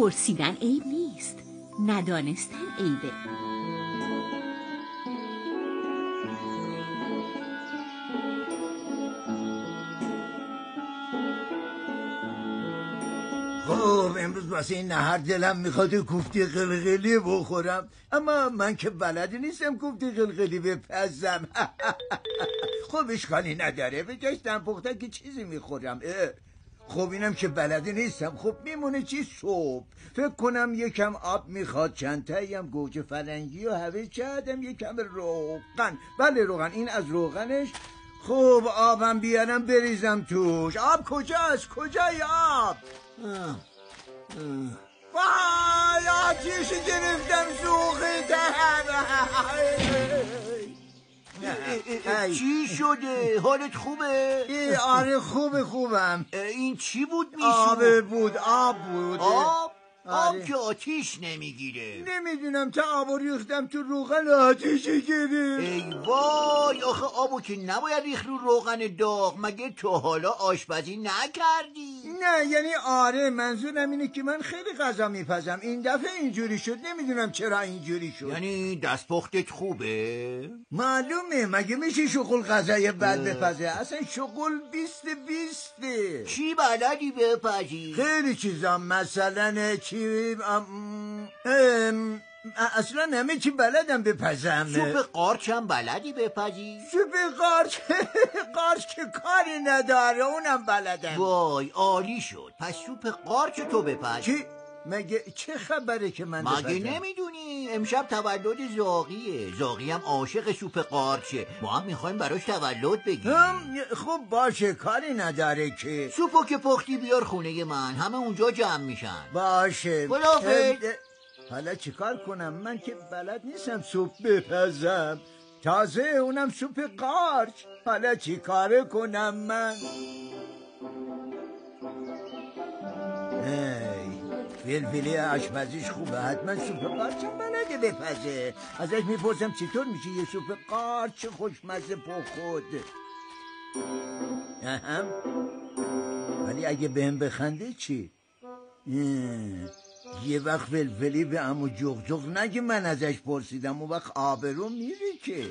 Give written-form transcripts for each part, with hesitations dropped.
پرسیدن عیب نیست، ندانستن عیبه. خب امروز واسه این نهار دلم میخواد کوفته قلقلی بخورم، اما من که بلد نیستم کوفته قلقلی بپزم. خب اشکالی نداره، به جاش دم پخته که چیزی میخورم. خب اینم که بلد نیستم، خب میمونه چی صبح؟ فکر کنم یکم آب میخواد، چند تایی هم گوجه فرنگی و هویج کردم، یکم روغن. بله روغن، این از روغنش. خب آبم بیارم بریزم توش. آب کجاست؟ کجای آب؟ وای آتیشی گرفتم سوختم. چی شده؟ حالت خوبه؟ آره خوبم. این چی بود میشون؟ آب بود. آب آره. که آتیش نمیگیره. نمیدونم، تا آبو ریختم تو روغن آتیشی گرفت. ای وای، آخه آبو که نباید ریخت رو روغن داغ. مگه تو حالا آشپزی نکردی؟ نه یعنی آره، منظورم اینه که من خیلی غذا میپزم، این دفعه اینجوری شد، نمیدونم چرا اینجوری شد. یعنی دستپختت خوبه؟ معلومه، مگه میشه شغل غذای بد بپزه؟ اصلا شغل 20 چی بلدی بپزی؟ خیلی چیزا، مثلا چی اصلا همه چی بلدم بپزم. سوپ قارچ هم بلدی بپزی؟ سوپ قارچ؟ قارچ که کاری نداره، اونم بلدم. وای عالی شد، پس سوپ قارچ تو بپز. چی؟ مگه چه خبره که من بپزم؟ مگه نمیدونی امشب تولد زاغیه؟ زاغی هم عاشق سوپ قارچه، ما هم میخوایم براش تولد بگیریم. خب باشه، کاری نداره که. سوپو که پختی بیار خونه من، همه اونجا جمع میشن. باشه. خداحافظ. حالا چیکار کنم؟ من که بلد نیستم سوپ بپزم، تازه اونم سوپ قارچ. حالا چیکار کنم من؟ فلفلی آشپزیش خوبه، حتما سوپ قارچم بلده بپزه. ازش میپرسم چطور میشه یه سوپ قارچ خوشمزه پخود. ولی اگه بهم بخنده چی؟ یه وقت فلفلی به عمو جغجغ نگه من ازش پرسیدم، اون وقت آبرو میره که.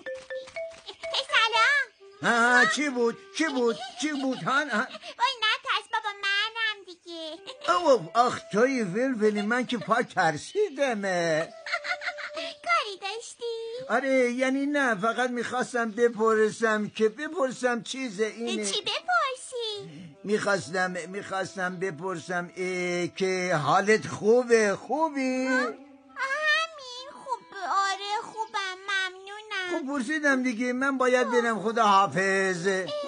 سلام. چی بود؟ وای نترس بابا، منم دیگه. آخ توی فلفلی، من که پا ترسیدمه. کاری داشتی؟ آره یعنی نه، فقط میخواستم بپرسم چیزه اینه. چی بپرسی؟ میخواستم بپرسم که حالت خوبه؟ خوبی؟ همین خوبه. آره خوبم، ممنونم. خب پرسیدم دیگه، من باید برم، خدا حافظ.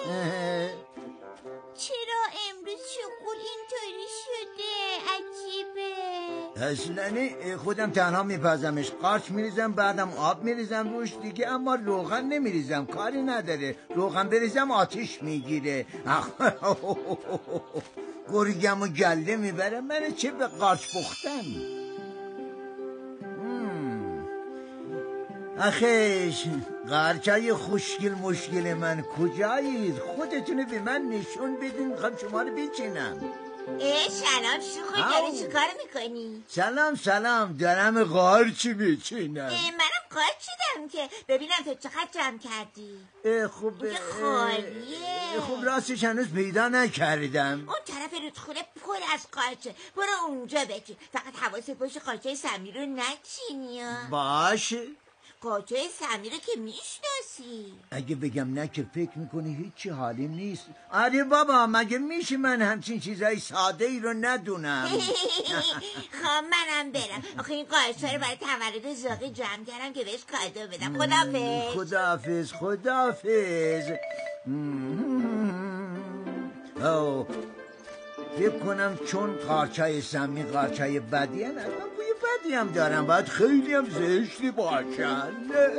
چرا امروز شغل اینطوری شده؟ عجیبه. اصلا خودم تنها میپزمش، قارچ میریزم، بعدم آب میریزم روش دیگه، اما روغن نمیریزم، کاری نداره. روغن بریزم آتیش میگیره. گرگم و گله میبرم، من چه به قارچ پختن. آخیش قارچای خوشگل مشکل من کجایید؟ خودتونو به من نشون بدین، میخوام شما رو بچینم. سلام شوخی، داری چی کار میکنی؟ سلام دارم قارچ بچینم. منم قارچ چیدم که ببینم تو چقدر جمع کردی. خوب خالیه. خب راستش هنوز پیدا نکردم. اون طرف رودخونه پر از قارچه، برو اونجا بچین. فقط حواست باشه قارچه سمی رو نچینی. باشه. قارچه سمی رو که میشناسی. اگه بگم نه که فکر میکنی هیچی حالیم نیست. آره بابا، مگه میشه من همچین چیزای ساده ای رو ندونم؟ خب منم برم. آخه این قارچه رو برای تولد زاغی جمع کردم که بهش کادو بدم. خداحافظ. فکر کنم چون قارچای سمی قارچای بدی هن، اصلا بوی بدی هم دارن، باید خیلی هم زشتی باشن.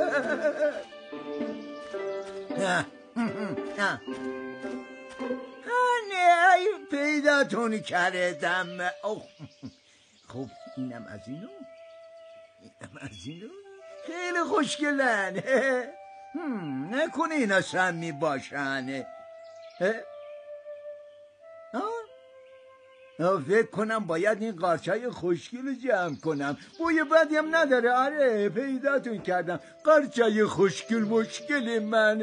نه پیداتون کردم. خب اینم از اینو خیلی خوشگلن. نکنه اینا سمی باشن. فکر کنم باید این قارچای خوشگل رو جمع کنم. بوی بدی هم نداره. آره پیداتون کردم. قارچای خوشگل مشکل من.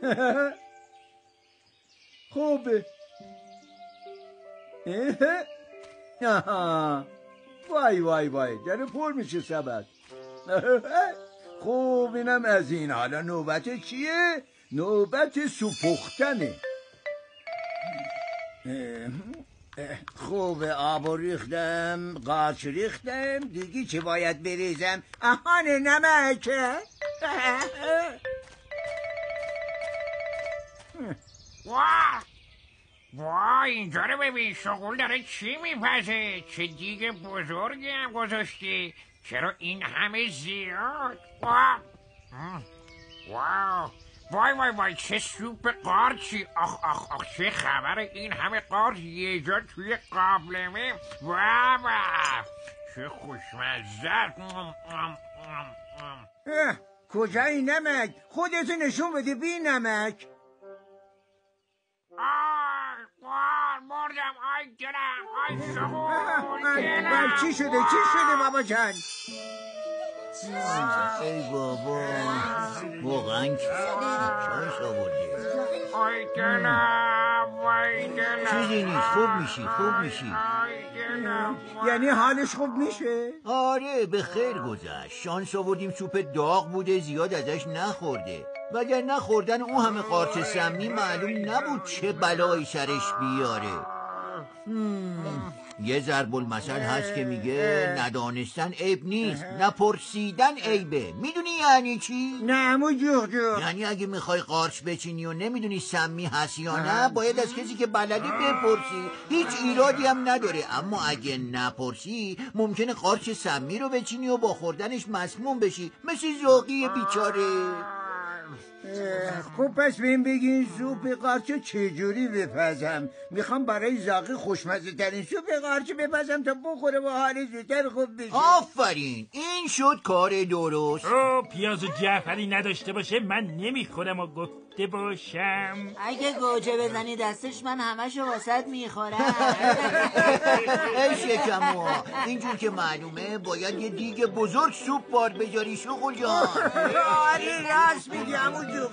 خوبه. وای وای وای داره پر میشه سبد. خوب اینم از این. حالا نوبت چیه؟ نوبت سو پختنه. خوب آب ریختم، قارچ ریختم، دیگه چه باید بریزم؟ آهان نمک. وای اینجا رو ببین، شغل داره چی میپزه؟ چه دیگه بزرگی هم گذاشتی؟ چرا این همه زیاد؟ واو وای وای وای چه سوپ قارچی. آخ آخ آخ چه خبره این همه قارچ یه جا توی قابلمه. واو چه خوشمزه. کجایی نمک؟ خودتو نشون بده بی نمک. مردم. آی دلم. آی شغل دلم. چی شده بابا جان؟ ای بابا واقعا چایش آورده. آی دلم. وای دلم. چیزی نیست، خوب میشی. آی دلم. یعنی حالش خوب میشه؟ آره به خیر گذشت. شانس آوردیم سوپ داغ بوده، زیاد ازش نخورده. وگر نخوردن اون همه قارچ سمی معلوم نبود چه بلایی سرش بیاره. یه ضرب المثل هست که میگه ندانستن عیب نیست، نپرسیدن عیبه. میدونی یعنی چی؟ نه عمو جوق. یعنی اگه میخوای قارچ بچینی و نمیدونی سمی هست یا نه، باید از کسی که بلده بپرسی. هیچ ایرادی هم نداره. اما اگه نپرسی ممکنه قارچ سمی رو بچینی و با خوردنش مسموم بشی، مثل زاغی بیچاره. خب پس بهم بگین سوپ قارچ چجوری بپزم؟ میخوام برای زاغی خوشمزه ترین سوپ قارچ بپزم تا بخوره و حالش زودتر خوب بشه. آفرین، این شد کار درست. پیاز و جعفری نداشته باشه من نمیخورم و گفته باشم. اگه گوجه بزنی دستش من همشو واسط میخورم. ای شکمو، اینجور که معلومه باید یه دیگ بزرگ سوپ بار بجاری شغل جان. آره راست میگی عمو جوق.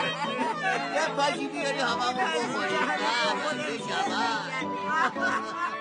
یه باشی بیاری هممون بخوریم.